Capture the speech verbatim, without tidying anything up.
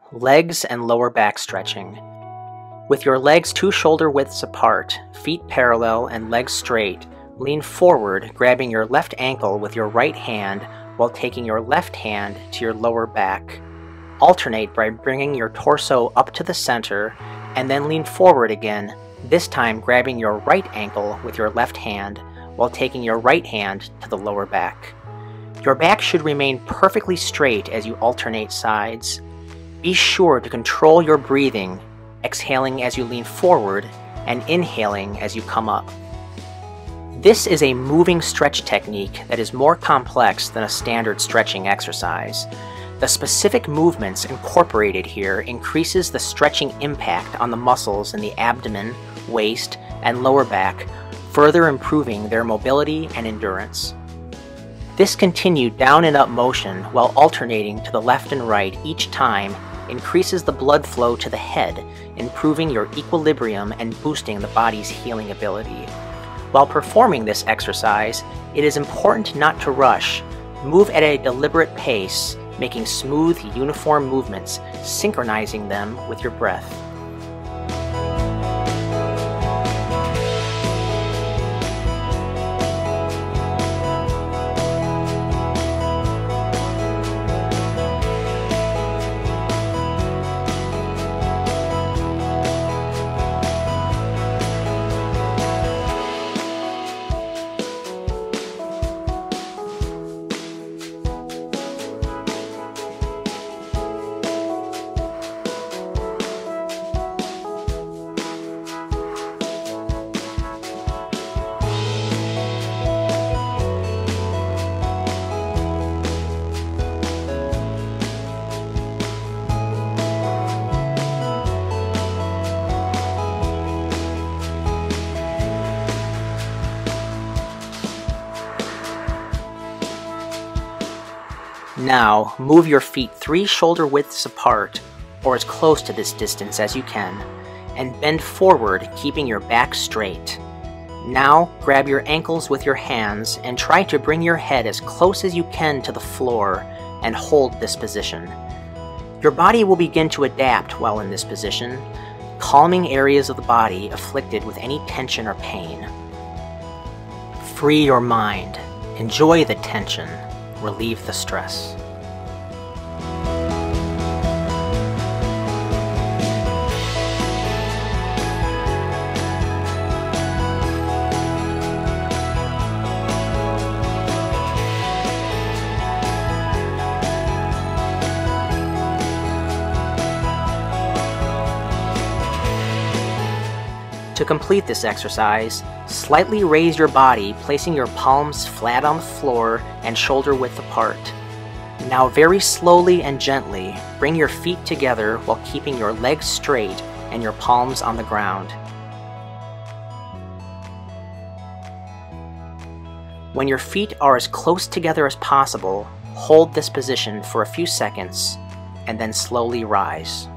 Legs and lower back stretching. With your legs two shoulder widths apart, feet parallel and legs straight, lean forward, grabbing your left ankle with your right hand while taking your left hand to your lower back. Alternate by bringing your torso up to the center and then lean forward again, this time grabbing your right ankle with your left hand while taking your right hand to the lower back. Your back should remain perfectly straight as you alternate sides. Be sure to control your breathing, exhaling as you lean forward and inhaling as you come up. This is a moving stretch technique that is more complex than a standard stretching exercise. The specific movements incorporated here increases the stretching impact on the muscles in the abdomen, waist, and lower back, further improving their mobility and endurance. This continued down and up motion while alternating to the left and right each time increases the blood flow to the head, improving your equilibrium and boosting the body's healing ability. While performing this exercise, it is important not to rush. Move at a deliberate pace, making smooth, uniform movements, synchronizing them with your breath. Now, move your feet three shoulder widths apart, or as close to this distance as you can, and bend forward, keeping your back straight. Now, grab your ankles with your hands and try to bring your head as close as you can to the floor and hold this position. Your body will begin to adapt while in this position, calming areas of the body afflicted with any tension or pain. Free your mind, enjoy the tension, relieve the stress. To complete this exercise, slightly raise your body, placing your palms flat on the floor and shoulder width apart. Now very slowly and gently, bring your feet together while keeping your legs straight and your palms on the ground. When your feet are as close together as possible, hold this position for a few seconds and then slowly rise.